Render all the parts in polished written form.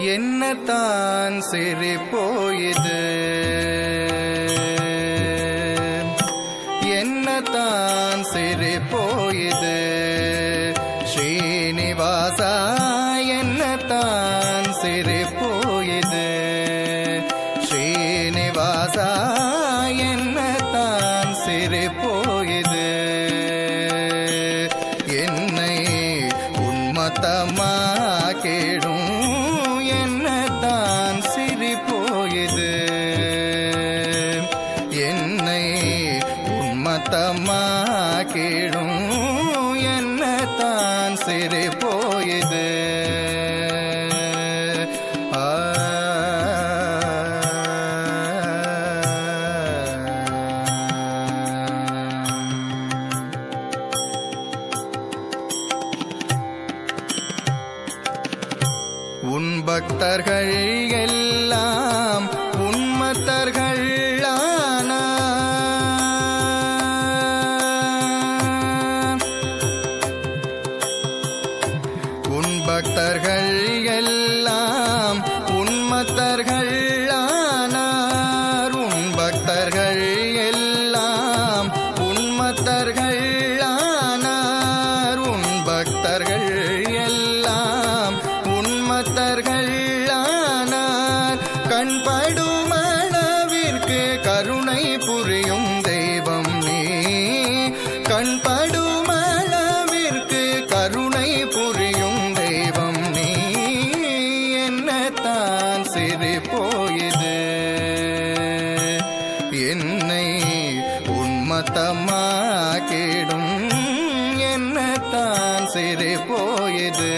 என்னத்தான் சிரிப்போ இது, என்னத்தான் சிரிப்போ இது, ஸ்ரீனிவாசா என்னத்தான் சிரிப்போ இது, ஸ்ரீனிவாசா என்னத்தான் சிரிப்போ இது, என்னை உன்மத்தமாக்கிடும் என்னத்தான் சிரிப்போ இது, என்னை உன்மத்தமாக்கிடும் என்னத்தான் சிரிப்போ இது. உன் பக்தர்கள் எல்லாம் உன்மத்தர்கள் ஆனார், உன் பக்தர்கள் எல்லாம் உன்மத்தர்கள் ஆனார், உன் பக்தர்கள் எல்லாம் உன்மத்தர்கள் ஆனார், உன் பக்தர்கள் எல்லாம் உன்மத்தர்கள் ஆனார், கண்படும் அளவிற்கு கருணை புரியும் தெய்வம் நீ, கண்படும் அளவிற்கு கருணை புரியும் தெய்வம் நீ, என்னத்தான் சிரிப்போ இது, என்னை உன்மத்தமாக்கிடும் என்னத்தான் சிரிப்போ இது.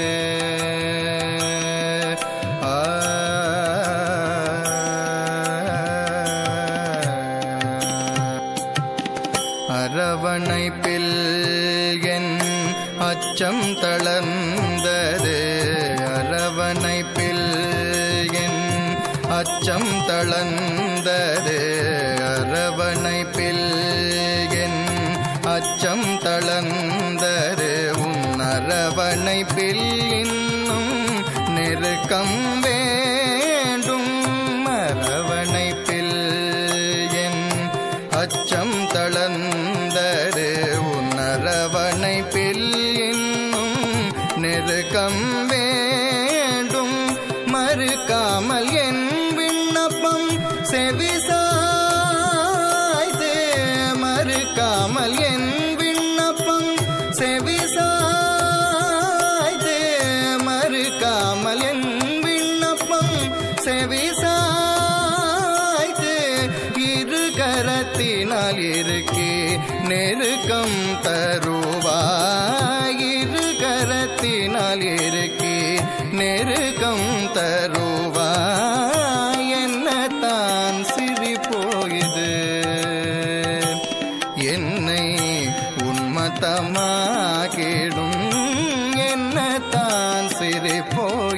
அரவணைப்பில் என் அச்சம் தளர்ந்தது, அரவணைப்பில் என் அச்சம் தளர்ந்தது, அரவணைப்பில் என் அச்சம் தளர்ந்தது, உன் அரவணைப்பில் இன்னும் நெருக்கம் வேண்டும், அரவணைப்பில் என் அச்சம் தளர்ந்தது, உன் அரவணைப்பில் இன்னும் நெருக்கம் வேண்டும், மறுக்காமல் என் விண்ணப்பம் செவிசாய்த்து, மறுக்காமல் என் விண்ணப்பம் செவிசாய்த்து, மறுக்காமல் என் விண்ணப்பம் செவிசாய்த்து, இரு கரத்தினால் இருக்கே நெருக்கம் தருவாய், இரு கரத்தினால் இருக்கே நெருக்கம் தருவாய், என்னத்தான் சிரிப்போ இது, என்னை உன்மத்தமாக்கிடும் என்னத்தான் சிரிப்போ